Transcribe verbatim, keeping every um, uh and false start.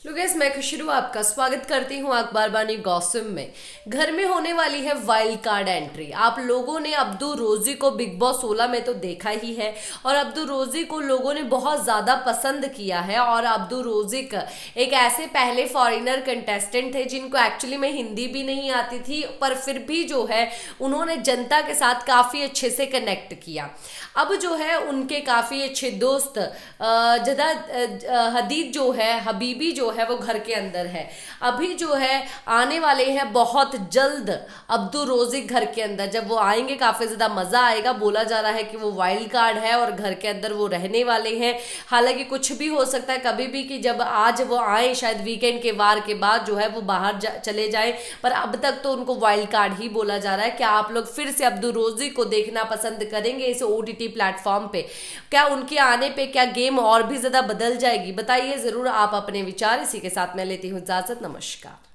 लुगेस मैं खुशरू आपका स्वागत करती हूँ अखबार बानी गॉसिप में। घर में होने वाली है वाइल्ड कार्ड एंट्री। आप लोगों ने अब्दू रोजी को बिग बॉस सोलह में तो देखा ही है और अब्दू रोजी को लोगों ने बहुत ज़्यादा पसंद किया है। और अब्दू रोजी का एक ऐसे पहले फॉरेनर कंटेस्टेंट थे जिनको एक्चुअली में हिंदी भी नहीं आती थी, पर फिर भी जो है उन्होंने जनता के साथ काफ़ी अच्छे से कनेक्ट किया। अब जो है उनके काफ़ी अच्छे दोस्त जदा हदीद जो है हबीबी जो है वो घर के अंदर है। अभी जो है आने वाले हैं बहुत जल्द अब्दू रोजी घर के अंदर। जब वो आएंगे काफी ज्यादा मजा आएगा। बोला जा रहा है कि वो वाइल्ड कार्ड है और घर के अंदर वो रहने वाले हैं। हालांकि कुछ भी हो सकता है कभी भी कि जब आज वो आए शायद वीकेंड के वार के बाद जो है वो बाहर जा, चले जाए, पर अब तक तो उनको वाइल्ड कार्ड ही बोला जा रहा है। क्या आप लोग फिर से अब्दू रोजी को देखना पसंद करेंगे इस ओटीटी प्लेटफॉर्म पे? क्या उनके आने पे क्या गेम और भी ज्यादा बदल जाएगी? बताइए जरूर आप अपने विचार। इसी के साथ मैं लेती हूँ इजाजत। नमस्कार।